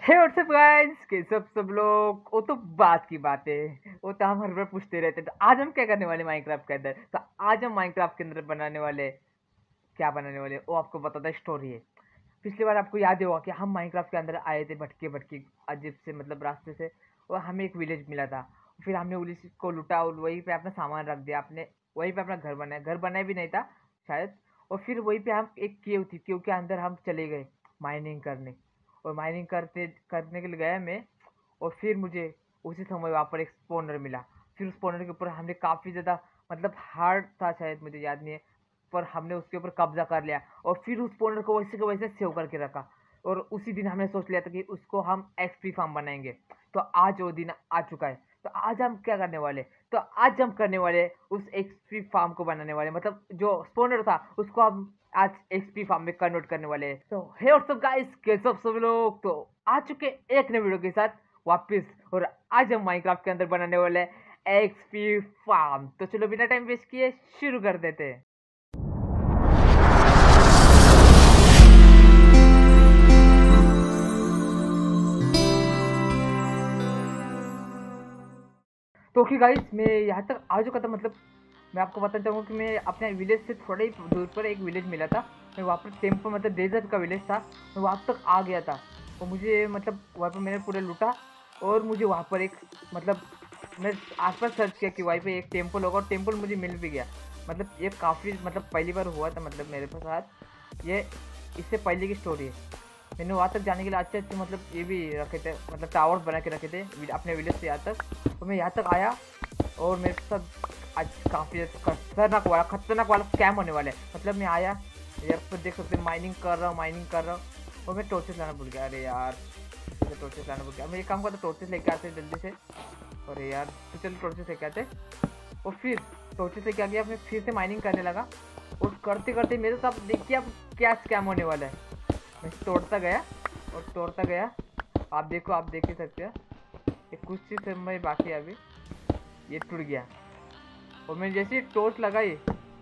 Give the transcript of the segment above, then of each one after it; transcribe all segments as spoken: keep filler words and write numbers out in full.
हे WhatsApp guys, के सब सब लोग। वो तो बात की बात है, वो तो हम हर बार पूछते रहते हैं। तो आज हम क्या करने वाले माइनक्राफ्ट के अंदर? तो आज हम माइनक्राफ्ट के अंदर बनाने वाले, क्या बनाने वाले वो आपको बताता स्टोरी है। पिछली बार आपको याद होगा कि हम माइनक्राफ्ट के अंदर आए थे भटके भटके अजीब से मतलब रास्ते से, और हमें एक विलेज मिला था। फिर हमने विलेज को लूटा और वहीं पे अपना सामान रख दिया, अपने वहीं पे अपना घर बनाया। घर बनाया भी नहीं था शायद। और फिर वहीं पे हम एक केव थी, केव के अंदर हम चले गए माइनिंग करने। और माइनिंग करते करने के लिए गया मैं। और फिर मुझे उसी समय वहाँ पर एक स्पॉनर मिला। फिर उस स्पॉनर के ऊपर हमने काफ़ी ज़्यादा मतलब हार्ड था शायद, मुझे याद नहीं है, पर हमने उसके ऊपर कब्जा कर लिया। और फिर उस स्पॉनर को वैसे के वैसे सेव करके रखा। और उसी दिन हमने सोच लिया था कि उसको हम एक्सपी फार्म बनाएंगे। तो आज वो दिन आ चुका है। तो आज हम क्या करने वाले? तो आज हम करने वाले उस एक्सपी फार्म को बनाने वाले, मतलब जो स्पॉनर था उसको हम आज एक्सपी फार्म में कन्वर्ट करने वाले हैं। तो हे व्हाट्सअप गाइस, कैसे सब सब लोग? तो आ चुके एक नए वीडियो के साथ वापस। और आज हम माइनक्राफ्ट के अंदर बनाने वाले हैं एक्सपी फार्म। तो चलो बिना टाइम वेस्ट किए शुरू कर देते हैं। तो ओके गाइस, मैं यहाँ तक आ चुका था। मतलब मैं आपको बताना चाहूँगा कि मैं अपने विलेज से थोड़ा ही दूर पर एक विलेज मिला था। मैं वहाँ पर टेम्पल मतलब डेजर्ट का विलेज था, मैं वहाँ तक आ गया था। और मुझे मतलब वहाँ पर मैंने पूरा लूटा। और मुझे वहाँ पर एक मतलब मैं आसपास सर्च किया कि वहाँ पे एक टेम्पल होगा, और टेम्पल मुझे मिल भी गया। मतलब ये काफ़ी मतलब पहली बार हुआ था मतलब मेरे साथ ये। इससे पहले की स्टोरी है। मैंने वहाँ तक जाने के लिए अच्छे अच्छे मतलब ये भी रखे थे, मतलब टावर्स बना के रखे थे अपने विलेज से यहाँ तक। तो मैं यहाँ तक आया और मेरे साथ आज काफ़ी खतरनाक वाला खतरनाक वाला स्कैम होने वाला है। मतलब मैं आया, यहाँ पर देख सकते माइनिंग कर रहा हूँ माइनिंग कर रहा हूँ और मैं टॉर्चेस लाना भूल गया। अरे यार, तो टॉर्चेस लाना भूल गया। मैं एक काम करता, टॉर्चेस लेके आते जल्दी से। अरे यार, तो चलो टॉर्चेस लेके आते। और फिर टॉर्चेस लेके आ गया, मैं फिर से माइनिंग करने लगा। और करते करते मेरे साथ देखिए अब क्या स्कैम होने वाला है। मैं तोड़ता गया और तोड़ता गया। आप देखो, आप देख ही सकते हो, ये कुछ ही समय बाकी है अभी, ये टूट गया। और मैं जैसे टॉर्च लगाई,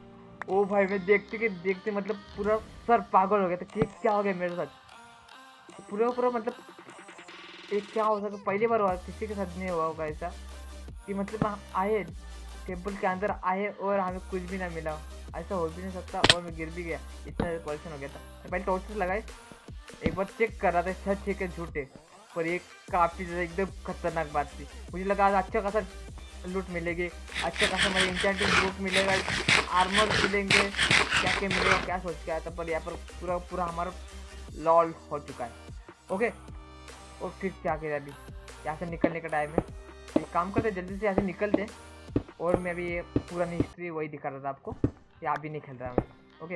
ओ भाई मैं देखते के देखते मतलब पूरा सर पागल हो गया था कि क्या हो गया मेरे साथ। पूरा पूरा मतलब एक क्या हो सका, पहली बार हुआ, किसी के साथ नहीं हुआ होगा ऐसा कि मतलब हम आए टेम्पल के अंदर आए और हमें कुछ भी ना मिला। ऐसा हो भी नहीं सकता। और मैं गिर भी गया, इतना परेशान हो गया था। मैं पहले टॉर्चेस लगाए, एक बार चेक कर रहा था सच है कि झूठे, पर ये काफ़ी ज़्यादा एकदम खतरनाक बात थी। मुझे लगा अच्छा खासा लूट मिलेगी, अच्छा खासा मुझे इंचेंटिंग लूट मिलेगा, आर्मर मिलेंगे, क्या क्या मिलेगा क्या सोच के आया था। पर यहाँ पर पूरा पूरा हमारा लॉल हो चुका है। ओके, और फिर क्या किया अभी, यहाँ से निकलने का टाइम है। एक काम करते जल्दी से यहाँ से निकलते। और मैं अभी ये पुरानी हिस्ट्री वही दिखा रहा था आपको, यहाँ भी नहीं खेल रहा मैं। ओके,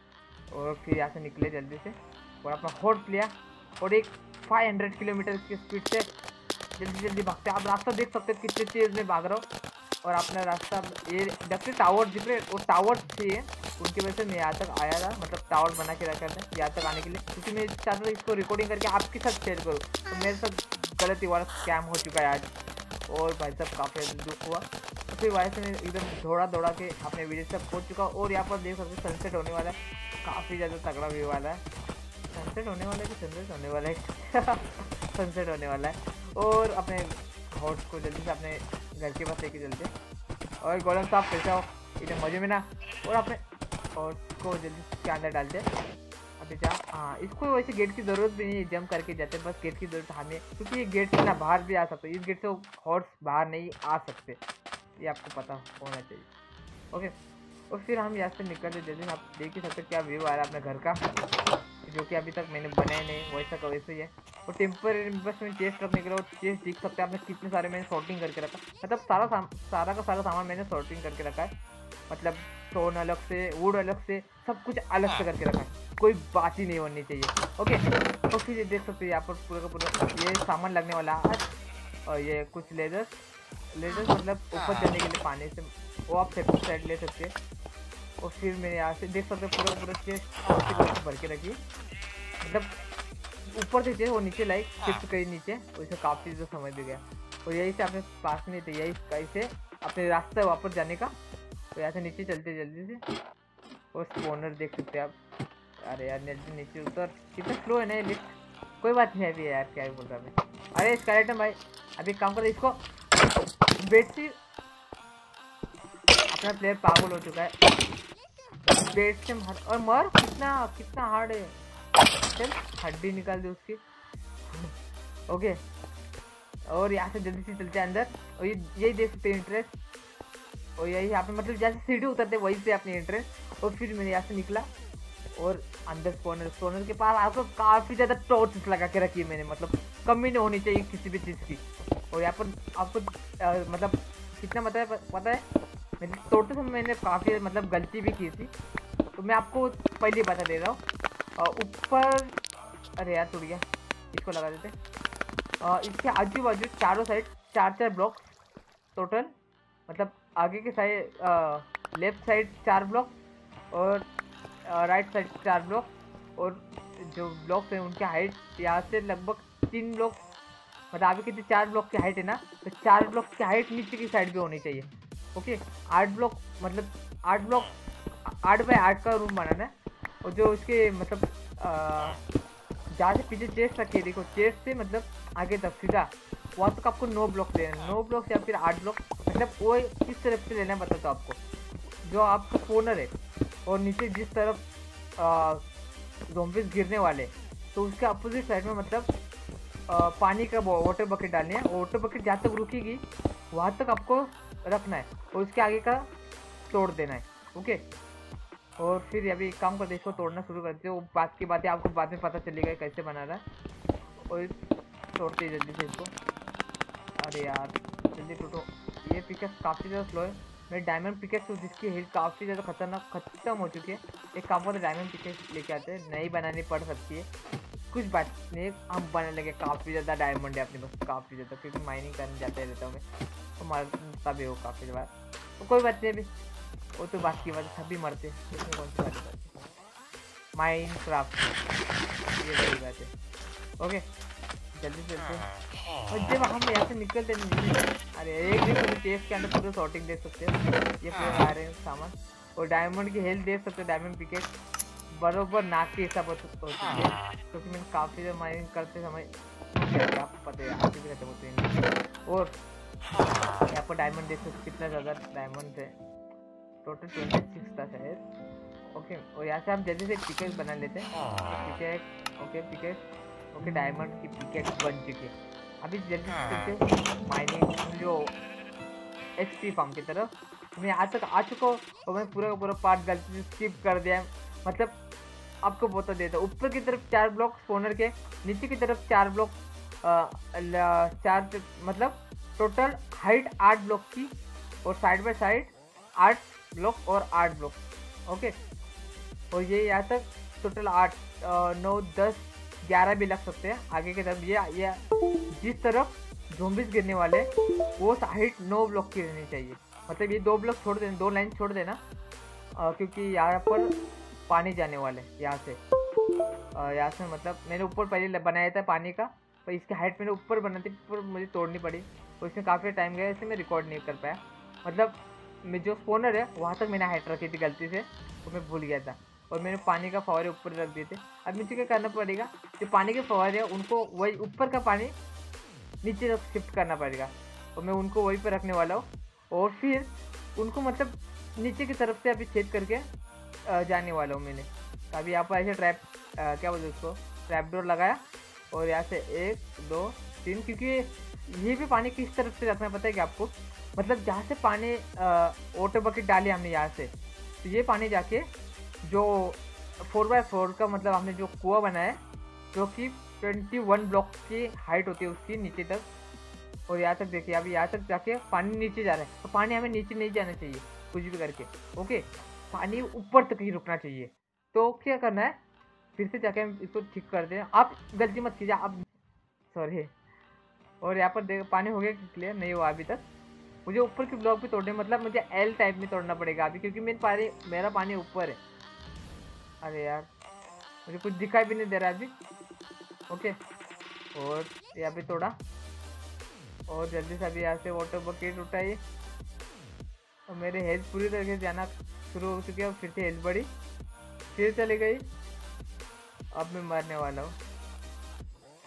और फिर यहाँ से निकले जल्दी से और अपना हॉर्स लिया और एक पाँच सौ किलोमीटर की स्पीड से जल्दी जल्दी भागते। आप रास्ता देख सकते हो कितने तेज में भाग रहा हूँ। और अपना रास्ता ये देखते टावर दिख रहे, वो टावर थे उनकी वजह से मैं यहाँ तक आया था। मतलब टावर बना के रखा था यहाँ तक आने के लिए, क्योंकि मैं चाहता था इसको रिकॉर्डिंग करके आपके साथ शेयर करूँ। तो मेरे साथ गलत ही वाला स्कैम हो चुका है आज। और भाई साहब काफ़ी दुख हुआ। तो फिर वैसे मैं एकदम दौड़ा दौड़ा के अपने वीडियो तक पहुँच चुका। और यहाँ पर देख सकते सनसेट होने वाला है, काफ़ी ज़्यादा तगड़ा व्यू वाला है। सनसेट होने वाला है कि सनसेट होने वाला है सनसेट होने वाला है। और अपने हॉर्स को जल्दी से अपने घर के पास लेके चलते। और गोलम साहब कैसे हो इतने मजे में ना। और अपने हॉर्स को जल्दी से अंदर डालते। अभी जा, हाँ इसको वैसे गेट की ज़रूरत भी नहीं है, जंप करके जाते, बस गेट की ज़रूरत हमें, क्योंकि ये गेट से ना बाहर भी आ सकते, इस गेट से हॉर्स बाहर नहीं आ सकते, ये आपको पता होना चाहिए। ओके, और फिर हम यहाँ से निकलते। जैसे आप देख ही सकते क्या व्यू आ रहा है अपने घर का, जो कि अभी तक मैंने बनाया नहीं, वैसा का वैसे ही है। और टेम्परेरी बस में चेस्ट रखने के लिए, और चेस्ट देख सकते हैं आपने कितने सारे मैंने सॉर्टिंग करके रखा। मतलब सारा साम, सारा का सारा सामान मैंने सॉर्टिंग करके रखा है। मतलब स्टोन अलग से, वुड अलग से, सब कुछ अलग से करके रखा है, कोई बात ही नहीं होनी चाहिए। ओके, तो फिर देख सकते हैं यहाँ पर पूरा का पूरा ये सामान लगने वाला है। और ये कुछ लेजर्स लेजर्स मतलब ऊपर जाने के लिए पानी से, वो आप सेपरेट साइड ले सकते हैं। और फिर मेरे यहाँ से देख सकते पूरा पूरा चेस्ट भर के रखिए, मतलब ऊपर से चेस्ट वो नीचे लाइक शिफ्ट करी नीचे, वैसे काफ़ी जो समझ भी गया। और यही से अपने पास में थे, यही कहीं से अपने रास्ते वापस जाने का। तो यहाँ से नीचे चलते जल्दी से। और स्पॉनर देख सकते हैं आप। अरे यार नीचे उतर, कितना स्लो है ना ये लिफ्ट। कोई बात नहीं अभी यार, क्या बोल रहा मैं। अरे स्केलेटन भाई अभी काम कर, इसको बेडशीट, अपना प्लेयर पागल हो चुका है, बेड से मार और मर। कितना कितना हार्ड है, चल हड्डी निकाल दे उसकी। ओके और यहाँ से जल्दी से चलते हैं अंदर, और ये यही देख सकते हैं इंटरेस्ट, और यही यहाँ पे मतलब जैसे सीढ़ी उतरते वहीं से अपने इंटरेस्ट। और फिर मैंने यहाँ से निकला और अंदर स्पॉनर, स्पॉनर के पास आपको काफ़ी ज़्यादा टॉर्च लगा के रखी है मैंने, मतलब कमी नहीं होनी चाहिए किसी भी चीज़ की। और यहाँ पर आपको आ, मतलब कितना मतलब पता है, मैंने तोड़ते समय मैंने काफ़ी मतलब गलती भी की थी, तो मैं आपको पहले बता दे रहा हूँ। ऊपर अरे यार टूट गया, इसको लगा देते। आ, इसके आजू बाजू चारों साइड चार चार ब्लॉक टोटल, मतलब आगे के साइड लेफ्ट साइड चार ब्लॉक और राइट साइड चार ब्लॉक, और जो ब्लॉक्स हैं उनकी हाइट यहाँ से लगभग तीन ब्लॉक, मतलब आगे कितने चार ब्लॉक की हाइट है ना, तो चार ब्लॉक की हाइट नीचे की साइड भी होनी चाहिए। ओके आठ ब्लॉक, मतलब आठ ब्लॉक, आठ बाई आठ का रूम बनाना है। और जो उसके मतलब जहाँ से पीछे चेस्ट रखी है, देखो चेस्ट से मतलब आगे तक सीधा वहाँ तक आपको नौ ब्लॉक लेना, नौ ब्लॉक या फिर आठ ब्लॉक, मतलब वो किस तरफ से लेना है बताता हूँ आपको। जो आपका कोर्नर है और नीचे जिस तरफ ज़ॉम्बीज़ गिरने वाले, तो उसके अपोजिट साइड में मतलब आ, पानी का वाटर बकेट डालनी है। वाटर बकेट जहाँ तक रुकेगी वहाँ तक आपको रखना है, और उसके आगे का तोड़ देना है। ओके और फिर अभी एक काम करते, इसको तोड़ना शुरू करते हो, बात की बातें आपको बाद में पता चलेगा कैसे बना रहा है। और तोड़ते जल्दी से इसको, अरे यार जल्दी टूटो। ये पिकेक्स काफ़ी ज़्यादा स्लो है, मेरे डायमंड पिकेक्स हो जिसकी हेल्थ काफ़ी ज़्यादा खतरनाक खत्म हो चुकी है। एक काम करते डायमंड पिकेक्स लेके आते हैं, नई बनानी पड़ सकती है, कुछ बात नहीं, हम बनाने लगे। काफ़ी ज़्यादा डायमंड है अपने पास, काफ़ी ज़्यादा, क्योंकि माइनिंग करने जाते रहता हूँ मैं, तो मारता भी हो काफ़ी बार, तो कोई बात नहीं अभी, वो तो बात की बात, सभी मरते इसमें कौन सी बात है, माइन क्राफ्ट ये बड़ी बात है। ओके जल्दी चलते हैं, और जब हम यहाँ से निकलते नहीं, अरे एक दिन पूरे केस के अंदर पूरे सॉर्टिंग देख सकते हो, ये पूरे आ रहे हैं सामान, और डायमंड की हेल्थ देख सकते हो, डायमंड पिकेट बरोबर नाक के हिसाब होती है, क्योंकि मैंने काफ़ी देर माइनिंग करते समय आपको पता है आगे भी खत्म होते हैं। और यहाँ पर डायमंड देख सकते कितना ज़्यादा डायमंड है, टोटल ट्वेंटी सिक्स था शायद। ओके और यहाँ से हम जल्दी से पिकेट बना लेते हैं, pickaxe okay pickaxe okay diamond की पिकेट बन चुकी है। अभी जल्दी से माइनिंग जो एक्सपी फार्म की तरफ मैं आज तक आ चुका हूँ, और मैं पूरा का पूरा पार्ट गलती से स्किप कर दिया है, मतलब आपको बता देता हूँ। ऊपर की तरफ चार ब्लॉक स्पोनर के, नीचे की तरफ चार ब्लॉक, चार मतलब टोटल हाइट आठ ब्लॉक की, और साइड बाय साइड आठ ब्लॉक और आठ ब्लॉक। ओके और ये यहाँ तक टोटल आठ नौ दस ग्यारह भी लग सकते हैं आगे की तरफ। ये ये जिस तरफ ज़ॉम्बीज़ गिरने वाले वो हाइट नौ ब्लॉक की रहनी चाहिए, मतलब ये दो ब्लॉक छोड़ देना, दो लाइन छोड़ देना, आ, क्योंकि यहाँ पर पानी जाने वाले यहाँ से यहाँ से मतलब मैंने ऊपर पहले बनाया था पानी का, पर इसकी हाइट मैंने ऊपर बनाती ऊपर मुझे तोड़नी पड़ी, और इसमें काफ़ी टाइम गया, इसलिए मैं रिकॉर्ड नहीं कर पाया। मतलब मैं जो स्पोनर है वहाँ तक मैंने हाइट रखी थी गलती से, तो मैं भूल गया था, और मैंने पानी का फवारे ऊपर रख दिए थे। अब मुझे क्या करना पड़ेगा, जो पानी के फवारे हैं उनको वही ऊपर का पानी नीचे तक शिफ्ट करना पड़ेगा, और मैं उनको वहीं पर रखने वाला हूँ, और फिर उनको मतलब नीचे की तरफ से अभी छेद करके जाने वाला हूँ मैंने। अभी यहाँ पर ऐसे ट्रैप क्या बोलते उसको ट्रैप डोर लगाया, और यहाँ से एक दो तीन, क्योंकि ये भी पानी किस तरफ से रखना पता है कि आपको, मतलब जहाँ से पानी वाटर बकेट डाले हमने यहाँ से, तो ये पानी जाके जो फोर बाय फोर का मतलब हमने जो कुआं बनाया है, जो कि ट्वेंटी वन ब्लॉक की हाइट होती है उसकी नीचे तक, और यहाँ तक देखिए अभी यहाँ तक जाके पानी नीचे जा रहा है, तो पानी हमें नीचे नहीं जाना चाहिए कुछ भी करके। ओके पानी ऊपर तक ही रुकना चाहिए। तो क्या करना है, फिर से जाके हम इसको ठीक कर दें, आप गलती मत कीजिए आप, सॉरी। और यहाँ पर देख पानी हो गया क्लियर नहीं हुआ अभी तक, मुझे ऊपर की ब्लॉक भी तोड़ने, मतलब मुझे एल टाइप में तोड़ना पड़ेगा अभी, क्योंकि मेरे पानी मेरा पानी ऊपर है। अरे यार मुझे कुछ दिखाई भी नहीं दे रहा अभी। ओके और यहाँ पे तोड़ा, और जल्दी से अभी यहाँ से वाटर बकेट उठाइए, और मेरे हेल्थ पूरी तरीके से जाना शुरू हो चुकी है, और फिर से हेल्थ बढ़ी, फिर चली गई, अब मैं मरने वाला हूँ।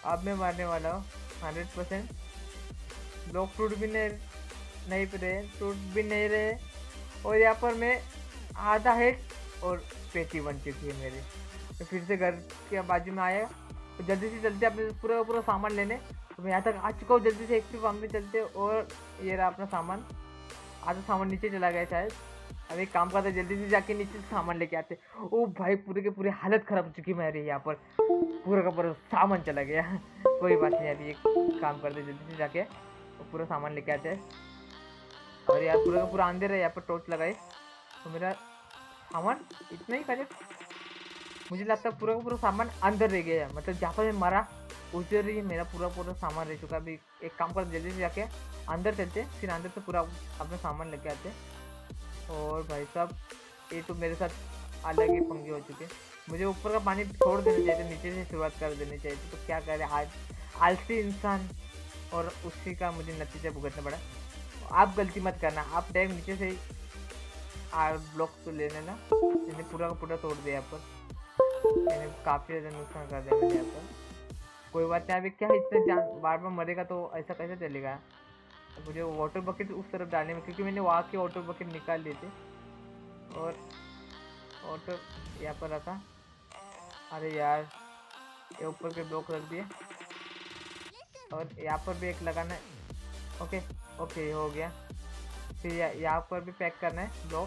अब मैं मारने वाला हूँ हंड्रेड परसेंट। ब्लॉक टूट भी नहीं नहीं रहे टूट भी नहीं रहे और यहाँ पर मैं आधा हेड और पेटी बन चुकी है मेरी। तो फिर से घर के बाजू में आया तो जल्दी से जल्दी अपने पूरा पूरा सामान लेने। तो मैं यहाँ तक आ चुका हूँ, जल्दी से एक भी काम भी चलते और ये रहा अपना सामान। आधा सामान नीचे चला गया शायद। अब एक काम करते जल्दी से जाके नीचे से सामान लेके आते। ओ भाई पूरे के पूरे हालत खराब हो चुकी मेरी, यहाँ पर पूरा का पूरा सामान चला गया। कोई बात नहीं, अभी एक काम करते जल्दी से जाके तो पूरा सामान लेके आते हैं। और यार पूरा का पूरा अंधेरा है, यहाँ पर टॉर्च लगाए तो मेरा सामान इतना ही करे। मुझे लगता है पूरा का पूरा सामान अंदर रह गया है, मतलब जहाँ पर मैं मरा उधर ही मेरा पूरा पूरा सामान रह चुका है। अभी एक काम कर जल्दी से जाके अंदर चलते, फिर अंदर से पूरा अपना सामान लेके आते। और भाई साहब ये तो मेरे साथ अलग ही पंगे हो चुके। मुझे ऊपर का पानी छोड़ देना चाहिए, नीचे से शुरुआत कर देनी चाहिए। तो क्या करें आज आलसी इंसान, और उसी का मुझे नतीजा भुगतना पड़ा। आप गलती मत करना, आप डायरेक्ट नीचे से आर ब्लॉक तो ले लेना। मैंने पूरा का पूरा तोड़ दिया यहाँ पर, मैंने काफ़ी ज़्यादा नुकसान कर दिया मेरे यहाँ पर। कोई बात नहीं, अभी क्या इतना जान बार बार मरेगा तो ऐसा कैसे चलेगा। मुझे वाटर बकेट उस तरफ डालने में, क्योंकि मैंने वहाँ के वाटर बकेट निकाल लिए थे और वाटर यहाँ पर रखा। अरे यार ये ऊपर के ब्लॉक रख दिए और यहाँ पर भी एक लगाना है। ओके ओके हो गया। फिर यहाँ पर भी पैक करना है ब्लॉक।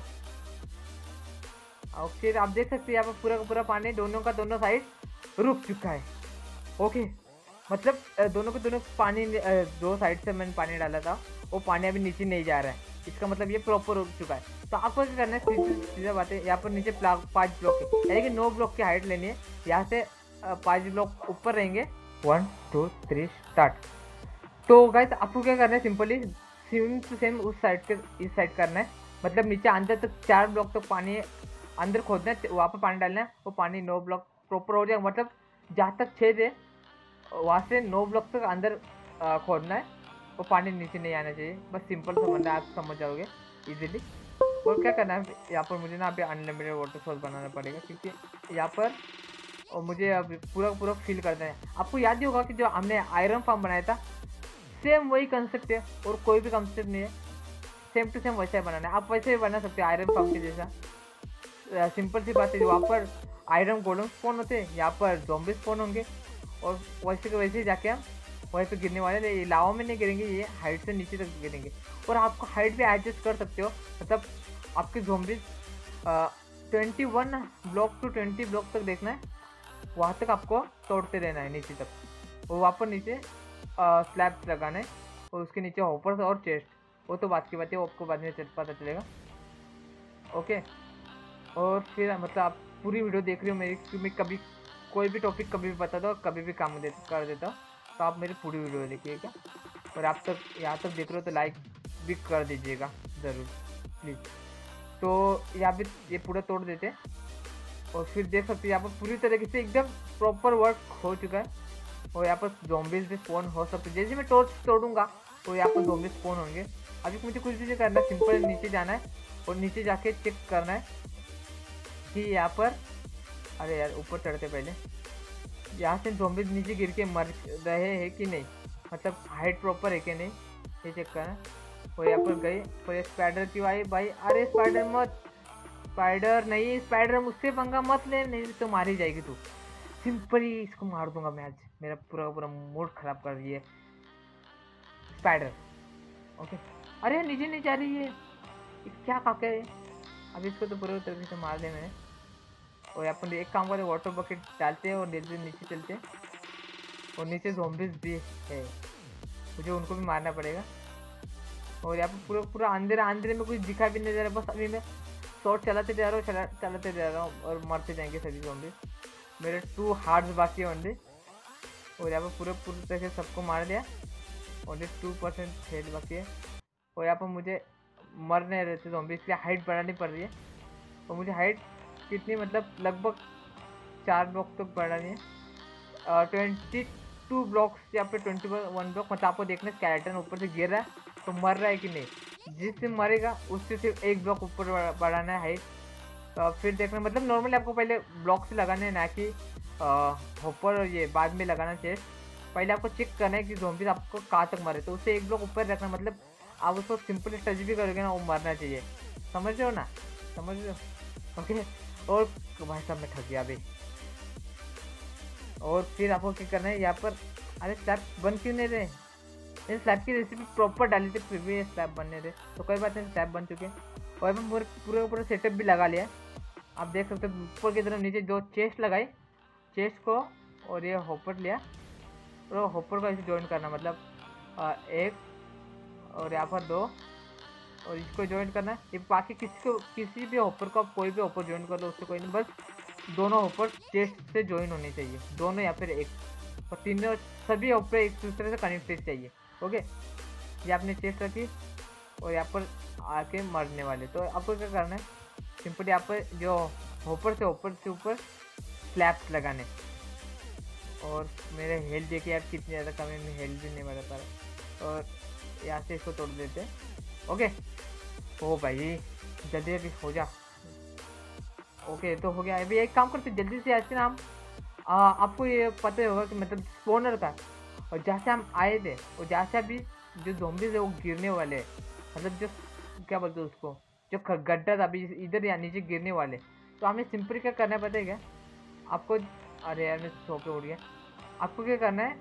ओके आप देख सकते हैं यहाँ पर पूरा का पूरा पानी दोनों का दोनों साइड रुक चुका है। ओके मतलब दोनों के दोनों पानी, दो साइड से मैंने पानी डाला था वो पानी अभी नीचे नहीं जा रहा है, इसका मतलब ये प्रॉपर रुक चुका है। तो आपको क्या करना है, सीधी सीधा बात है, यहाँ पर नीचे पाँच ब्लॉक है, यानी कि नौ ब्लॉक की हाइट लेनी है। यहाँ से पाँच ब्लॉक ऊपर रहेंगे। One two three start. तो गाइस आपको क्या करना है, सिंपली सेम टू सेम उस साइड के इस साइड करना है। मतलब नीचे अंदर तक चार ब्लॉक तक पानी अंदर खोदना है, वहाँ पर पानी डालना है। वो पानी नौ ब्लॉक प्रॉपर हो जाएगा, मतलब जहाँ तक छेद है वहाँ से नौ ब्लॉक तक अंदर खोदना है। वो पानी नीचे नहीं आना चाहिए, बस सिंपल सा बनना है, आप समझ जाओगे इजीली। और क्या करना है, यहाँ पर मुझे ना अभी अनलिमिटेड वाटर सोर्स बनाना पड़ेगा, क्योंकि यहाँ पर और मुझे अब पूरा पूरा फिल करना है। आपको याद ही होगा कि जो हमने आयरन फार्म बनाया था, सेम वही कंसेप्ट है और कोई भी कंसेप्ट नहीं है, सेम टू सेम वैसा ही बनाना है। आप वैसे ही बना सकते हो आयरन फार्म के जैसा। सिंपल सी बात है, वहाँ पर आयरन गोल्डन स्पॉन होते हैं, यहाँ पर ज़ॉम्बी स्पॉन होंगे और वैसे के वैसे ही जाके हम वहीं पे गिरने वाले। ये लावा में नहीं गिरेंगे, ये हाइट से नीचे तक गिरेंगे। और आपको हाइट भी एडजस्ट कर सकते हो, मतलब आपके zombies twenty one block to twenty block तक देखना है, वहाँ तक आपको तोड़ते रहना है नीचे तक। और वहाँ पर नीचे स्लैब्स लगाना है और उसके नीचे हॉपर्स और चेस्ट, वो तो बात की बात है, वो आपको बाद में पता चलेगा। ओके और फिर मतलब आप पूरी वीडियो देख रहे हो मेरी, क्योंकि मैं कभी कोई भी टॉपिक कभी भी बताता हूँ, कभी भी काम दे कर देता हूँ, तो आप मेरी पूरी वीडियो देखिएगा। और आप तक यहाँ तक देख रहे हो तो लाइक भी कर दीजिएगा ज़रूर प्लीज़। तो यहाँ पे ये पूरा तोड़ देते हैं और फिर देख सकते हैं यहाँ पर पूरी तरीके से एकदम प्रॉपर वर्क हो चुका है। और यहाँ पर ज़ॉम्बीज़ भी स्पॉन हो सकते हैं, जैसे मैं टॉर्च तोड़ूंगा तो यहाँ पर ज़ॉम्बीज़ स्पॉन होंगे। अभी मुझे कुछ भी नहीं करना, सिंपल नीचे जाना है और नीचे जाके चेक करना है कि यहाँ पर, अरे यार ऊपर चढ़ते पहले, यहाँ से ज़ॉम्बीज़ नीचे गिर के मर रहे हैं कि नहीं, मतलब हाइट प्रॉपर है कि नहीं, ये चेक करना। और यहाँ पर गए और ये स्पाइडर क्यों आई भाई, अरे स्पाइडर मत, स्पाइडर नहीं, स्पाइडर मुझसे पंगा मत ले, नहीं तो मारी जाएगी तू। सिंपली इसको मार दूंगा मैं आज, मेरा पूरा पूरा मूड खराब कर दिए स्पाइडर। ओके अरे नीचे नहीं जा रही है, क्या काका है। अब इसको तो पूरे तरीके से मार दे मैंने। और यहाँ पर एक काम करते, वाटर बकेट डालते हैं और नीचे नीचे चलते हैं। और नीचे ज़ॉम्बीज़ भी है, मुझे उनको भी मारना पड़ेगा। और यहाँ पर पूरा पूरा अंधेरा अंधेरे में कुछ दिखा भी नहीं दे रहा, बस अभी मैं शॉट चलाते जा रहा हूँ चला चलाते जा रहा हूँ और मरते जाएंगे सभी ज़ॉम्बीज़। मेरे टू हार्ट्स बाकी है ओनली। और यहाँ पर पूरे पूरी तरह से सबको मार दिया, ओनली टू परसेंट हेल्थ बाकी है। और यहाँ पर मुझे मर नहीं रहते ज़ॉम्बी, इसलिए हाइट बढ़ानी पड़ रही है। और मुझे हाइट कितनी, मतलब लगभग चार ब्लॉक तक बढ़ानी है। ट्वेंटी टू ब्लॉक्स या फिर ट्वेंटी वन ब्लॉक, मतलब आपको देखना स्केलेटन ऊपर से गिर रहा है तो मर रहा है कि नहीं। जिससे मरेगा उससे सिर्फ एक ब्लॉक ऊपर बढ़ाना है हाइट। तो फिर देखना, मतलब नॉर्मली आपको पहले ब्लॉक से लगाना है, ना कि हॉपर और ये बाद में लगाना चाहिए। पहले आपको चेक करना है कि ज़ॉम्बीज आपको कहाँ तक मारे, तो उसे एक ब्लॉक ऊपर रखना, मतलब आप उसको सिंपली टच भी करोगे ना वो मरना चाहिए, समझ रहे हो ना, समझ रहे हो। ओके, और भाई साहब मैं थक गया अभी। और फिर आपको क्या करना है यहाँ पर, अरे स्लैब बन क्यों नहीं रहे, इन स्लैब की रेसिपी प्रॉपर डाली थी फिर भी स्लैब बनने थे, तो कोई बात नहीं, स्लैब बन चुके हैं। और मैं पूरे पूरे पूरा सेटअप भी लगा लिया है। आप देख सकते हो ऊपर की तरफ नीचे जो चेस्ट लगाई, चेस्ट को और ये हॉपर लिया, और हॉपर को ऐसे ज्वाइन करना, मतलब आ, एक और यहाँ पर दो, और इसको ज्वाइन करना है। ये बाकी किसी को किसी भी हॉपर को आप कोई भी हॉपर ज्वाइन कर लो, उससे कोई नहीं, बस दोनों हॉपर चेस्ट से ज्वाइन होने चाहिए, दोनों या फिर एक, और तीनों सभी हॉपर एक दूसरे से कनेक्टेड चाहिए। ओके, ये आपने चेस्ट रखी और यहाँ पर आके मरने वाले, तो आपको क्या करना है, सिंपली यहाँ पर जो हॉपर से हॉपर से ऊपर स्लैब्स लगाने। और मेरे हेल्थ देखिए यार कितनी ज़्यादा कम है, मैं हेल्थ भी नहीं बढ़ा पा रहा, और यहाँ से इसको तोड़ देते हैं। ओके, ओ भाई जल्दी अभी हो जा। ओके तो हो गया, अभी एक काम करते जल्दी से, ऐसे ना हम आ, आपको ये पता ही होगा कि मतलब स्पॉनर का, और जहाँ से हम आए थे और जहाँ से अभी जो ज़ॉम्बीज़ है वो गिरने वाले हैं, मतलब जो क्या बोलते हैं उसको, जो गड्ढा था अभी इधर या नीचे गिरने वाले, तो हमें सिंपली क्या करना है पता है क्या आपको, अरे यार मैं सो के उठ गया। आपको क्या करना है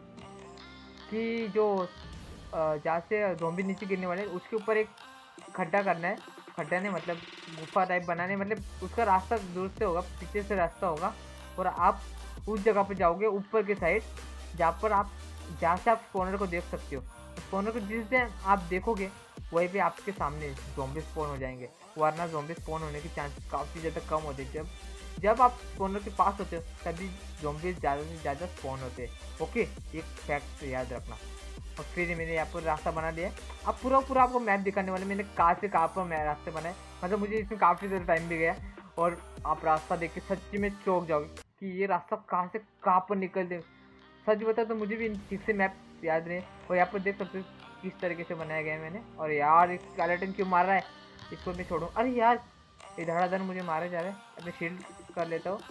कि जो जहाँ से ज़ॉम्बी नीचे गिरने वाले उसके ऊपर एक खड्डा करना है, खड्डा नहीं मतलब गुफा टाइप बनाने, मतलब उसका रास्ता दूर से होगा, पीछे से रास्ता होगा, और आप उस जगह पर जाओगे ऊपर के साइड, जहाँ पर आप जहाँ से आप स्पॉनर को देख सकते हो। स्पॉनर को जिस दिन आप देखोगे वहीं पे आपके सामने ज़ॉम्बी स्पॉन हो जाएंगे, वरना ज़ॉम्बी स्पॉन होने के चांसेस काफ़ी ज़्यादा कम होते हैं। जब जब आप स्पॉनर के पास होते हो तभी ज़ॉम्बी ज़्यादा से ज़्यादा स्पॉन होते हैं। ओके, एक फैक्ट याद रखना। और फिर मैंने यहाँ पर रास्ता बना लिया, अब पूरा पूरा आपको मैप दिखाने वाले, मैंने कहाँ से कहाँ पर मैं रास्ते बनाए, मतलब मुझे इसमें काफ़ी ज़्यादा टाइम भी गया, और आप रास्ता देख के सच्ची में चौंक जाओगे कि ये रास्ता कहाँ से कहाँ पर निकल दे। सच बता तो मुझे भी ठीक से मैप याद नहीं। और यहाँ पर देख सकते हो किस तरीके से बनाया गया है मैंने। और यार एक स्केलेटन क्यों मार रहा है, इसको मैं छोड़ूँ, अरे यार ये धड़ाधड़ मुझे मारे जा रहे हैं, अपने शील्ड कर लेता हूँ।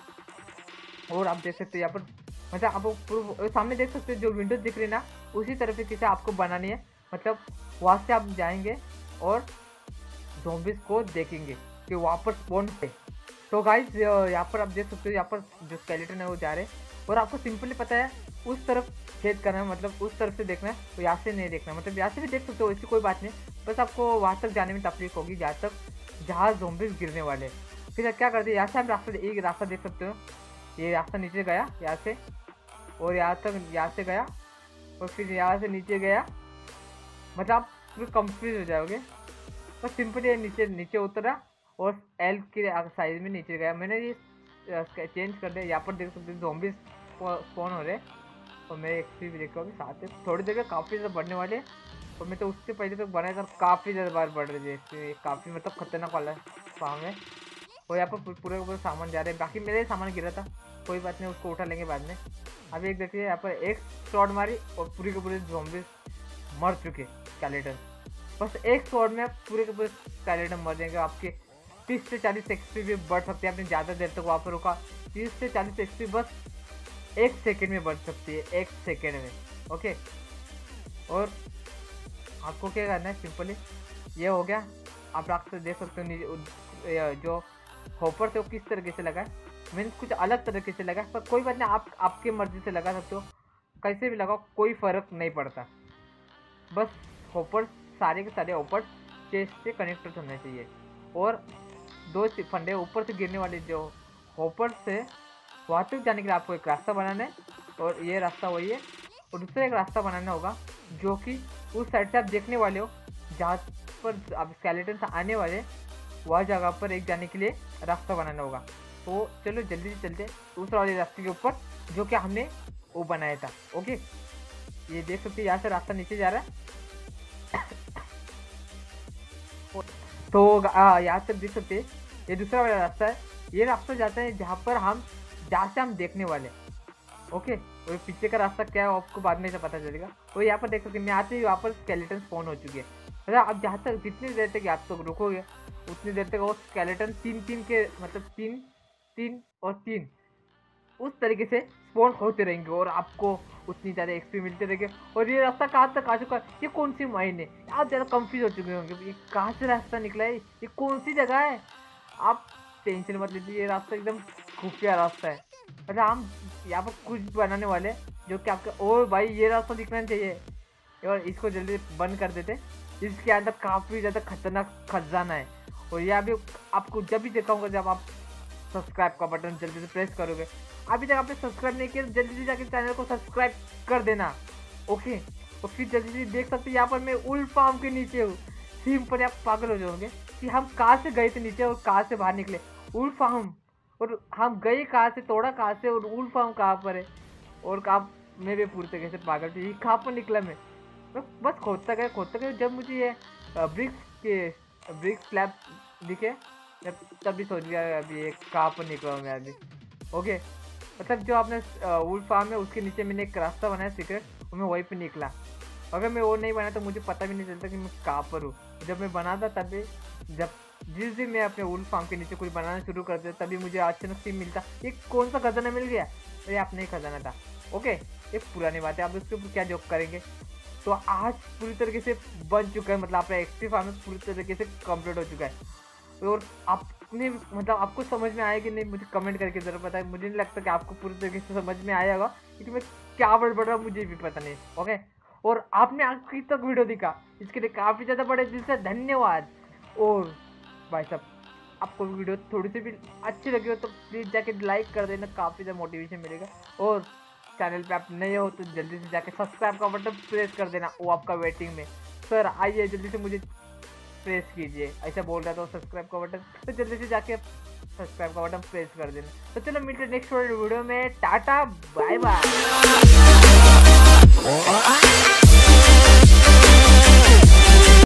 और आप देख सकते हो यहाँ पर, मतलब आप सामने देख सकते हो जो विंडोज दिख रही है ना, उसी तरह से आपको बनानी है, मतलब वहाँ से आप जाएंगे और ज़ॉम्बीज़ को देखेंगे कि वहाँ पर स्पॉन पे। तो गाइस यहाँ पर आप देख सकते हो यहाँ पर जो स्केलेटन है वो जा रहे हैं, और आपको सिंपली पता है उस तरफ छेद करना है, मतलब उस तरफ से देखना है, तो यहाँ से नहीं देखना, मतलब यहाँ से भी देख सकते हो, इसकी कोई बात नहीं, बस आपको वहाँ तक जाने में तकलीफ होगी जहाँ तक जहाँ ज़ॉम्बीज़ गिरने वाले। फिर क्या करते हैं, यहाँ से आप रास्ता एक रास्ता देख सकते हो, ये रास्ता नीचे गया यहाँ से, और यहाँ तक यहाँ से गया, और फिर यहाँ से नीचे गया, मतलब आप पूरे कंफ्यूज हो जाओगे। बस सिंपली नीचे नीचे उतरा और एल के साइज में नीचे गया। मैंने ये चेंज कर दिया, यहाँ पर देख सकते हैं ज़ॉम्बीज़ स्पॉन हो रहे, और मेरे एक्सपी भी देखो अभी साथ है, थोड़ी देर में काफ़ी ज़्यादा बढ़ने वाले, और मैं तो उससे पहले तक बनाया था काफ़ी ज़्यादा बार बढ़ रही है, काफ़ी मतलब खतरनाक वाला काम है। और यहाँ पर पूरे पूरे सामान जा रहे हैं, बाकी मेरे सामान गिरा था, कोई बात नहीं, उसको उठा लेंगे बाद में। अभी एक देखिए यहाँ पर एक शॉट मारी और पूरी के पूरे ज़ॉम्बीज़ मर चुके स्केलेटन, बस एक शॉट में पूरे के पूरे स्केलेटन मर जाएंगे। आपके तीस से चालीस एक्सपी भी बढ़ सकती है, आपने ज़्यादा देर तक वहाँ पर रुका, तीस से चालीस एक्सपी बस एक सेकेंड में बढ़ सकती है, एक सेकेंड में। ओके, और आपको क्या करना है, सिंपली ये हो गया। आप रास्ते देख सकते हो जो हॉपर थे वो किस तरीके से लगा है, मैंने कुछ अलग तरीके से लगा, पर कोई बात नहीं, आप आपके मर्जी से लगा सकते हो, कैसे भी लगाओ कोई फ़र्क नहीं पड़ता। बस हॉपर सारे के सारे हॉपर चेस्ट से कनेक्टेड होने चाहिए, और दो फंडे ऊपर से गिरने वाले जो हॉपर से वहाँ तक जाने के लिए आपको एक रास्ता बनाना है, और ये रास्ता वही है। और दूसरा एक रास्ता बनाना होगा जो कि उस साइड से आप देखने वाले हो, जहाँ पर आप स्केलेटन से आने वाले वह जगह पर एक जाने के लिए रास्ता बनाना होगा। तो चलो जल्दी से चलते दूसरा वाले रास्ते के ऊपर जो कि हमने वो बनाया था। ओके, ये देख सकते हैं यहाँ से रास्ता नीचे जा रहा है तो यहाँ से देख सकते हैं ये दूसरा वाला रास्ता है, ये रास्ता जाता है जहाँ पर हम जहाँ से हम देखने वाले। ओके, और पीछे का रास्ता क्या है आपको बाद में से पता चलेगा। तो यहाँ पर देख सकते हैं मैं आते ही यहाँ पर स्केलेटन स्पॉन हो चुके हैं, मतलब आप जहाँ तक जितनी देर तक आप तक रुकोगे उतनी देर तक वो स्केलेटन तीन तीन के मतलब तीन तीन और तीन उस तरीके से स्पॉन होते रहेंगे, और आपको उतनी ज़्यादा एक्सपी मिलते रहेंगे। और ये रास्ता कहाँ तक आ चुका है, ये कौन सी माइन है, आप ज़्यादा कंफ्यूज हो चुके होंगे ये कहाँ से रास्ता निकला है, ये कौन सी जगह है। आप टेंशन मत लीजिए, ये रास्ता एकदम खुफिया रास्ता है। मतलब हम यहाँ पर कुछ बनाने वाले हैं जो कि आपके, ओ भाई ये रास्ता दिखना चाहिए और इसको जल्दी बंद कर देते। इसके अंदर काफ़ी ज़्यादा खतरनाक खजाना है। और ये अभी आपको जब भी दिखाऊंगा जब आप सब्सक्राइब का बटन जल्दी से प्रेस करोगे। अभी तक आपने सब्सक्राइब नहीं किया तो जल्दी से जाकर चैनल को सब्सक्राइब कर देना, ओके। और फिर जल्दी से देख सकते हैं यहाँ पर मैं उल्फ फार्म के नीचे हूँ। सिंपल आप पागल हो जाओगे कि हम कहाँ से गए थे नीचे और कहाँ से बाहर निकले। उल्फ फार्म, और हम गए कहाँ से, तोड़ा कहाँ से, और उल्फ फार्म कहाँ पर है, और कहाँ मैं भी पूरी तरीके से पागल थी, कहाँ पर निकला मैं बस खोदता गया खोदता गया। जब मुझे ये ब्रिक्स के ब्रिक्स स्लैब दिखे जब तभी सोच गया अभी ये कहाँ पर निकला मैं अभी, ओके। मतलब जो आपने वुल्फ फार्म है उसके नीचे मैंने एक रास्ता बनाया सीक्रेट, और मैं वहीं पे निकला। अगर मैं वो नहीं बना तो मुझे पता भी नहीं चलता कि मैं कहाँ पर हूँ। जब मैं बना था तभी, जब जिस दिन मैं अपने वुल्फ फार्म के नीचे कुछ बनाना शुरू कर दिया तभी मुझे अचानक से मिलता ये कौन सा खजाना मिल गया, तो ये अपने ही खजाना था, ओके। एक पुरानी बात है, आप उसके ऊपर क्या जोक करेंगे। तो आज पूरी तरीके से बन चुका है, मतलब आपका एक्सपी फार्म पूरी तरीके से कंप्लीट हो चुका है। और आपने मतलब आपको समझ में आया कि नहीं मुझे कमेंट करके ज़रूर पता है। मुझे नहीं लगता कि आपको पूरी तरीके से समझ में आया होगा क्योंकि मैं क्या वर्ड पढ़ रहा हूँ मुझे भी पता नहीं, ओके। और आपने आखिर तक वीडियो देखा इसके लिए काफ़ी ज़्यादा बड़े दिल से धन्यवाद। और भाई साहब आपको वीडियो थोड़ी सी भी अच्छी लगी हो तो प्लीज़ जाके लाइक कर देना, काफ़ी ज़्यादा मोटिवेशन मिलेगा। और चैनल पे आप नए हो तो जल्दी से जाके सब्सक्राइब का बटन प्रेस कर देना, वो आपका वेटिंग में। सर आइए जल्दी से मुझे प्रेस कीजिए, ऐसा बोल रहा था सब्सक्राइब का बटन, तो जल्दी से जाके सब्सक्राइब का बटन प्रेस कर देना। तो चलो मिलते हैं नेक्स्ट वीडियो में, टाटा बाय बाय।